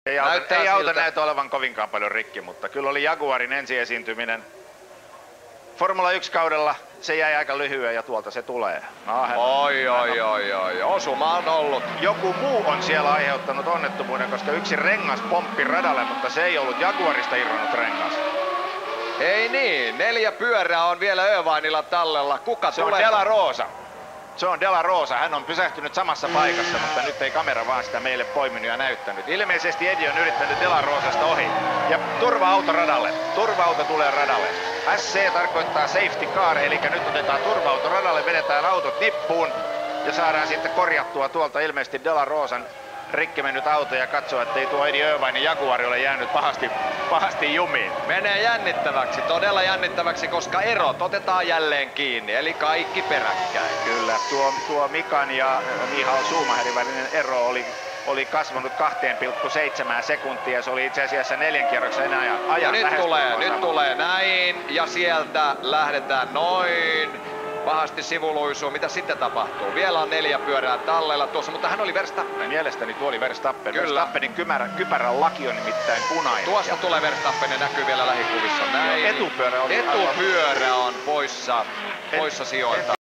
Ei auto näytä olevan kovinkaan paljon rikki, mutta kyllä oli Jaguarin ensiesiintyminen Formula 1-kaudella. Se jäi aika lyhyen ja tuolta se tulee. Oi. Osuma on ollut. Joku muu on siellä aiheuttanut onnettomuuden, koska yksi rengas pomppi radalle, mutta se ei ollut Jaguarista irronnut rengas. Ei niin, 4 pyörää on vielä Irvinella tallella. Kuka se tulee? On De La Rosa. Se on De La Rosa. Hän on pysähtynyt samassa paikassa, mutta nyt ei kamera vaan sitä meille poiminut ja näyttänyt. Ilmeisesti Eddie on yrittänyt De La Rosasta ohi. Ja turva-auto radalle. Turva-auto tulee radalle. SC tarkoittaa safety car, eli nyt otetaan turva-auto radalle, vedetään autot nippuun ja saadaan sitten korjattua tuolta ilmeisesti De La Rosan rikki mennyt auto ja katsoa, ettei tuo Eddie Irvinen Jaguar ole jäänyt pahasti jumiin. Menee jännittäväksi, todella jännittäväksi, koska erot otetaan jälleen kiinni, eli kaikki peräkkäin. Kyllä, tuo Mikan ja Michael Schumacherin välinen ero oli kasvanut 2,7 sekuntia. Se oli itse asiassa 4 kierroksen ajan. Nyt tulee näin ja sieltä lähdetään noin. Pahasti sivuluisuu. Mitä sitten tapahtuu? Vielä on 4 pyörää tallella tuossa, mutta hän oli Verstappen. Mielestäni tuo oli Verstappen. Kyllä. Verstappenin kypärän laki on nimittäin punainen. Tuosta tulee Verstappen ja näkyy vielä lähikuvissa. Näin. Etupyörä on poissa sijoilta.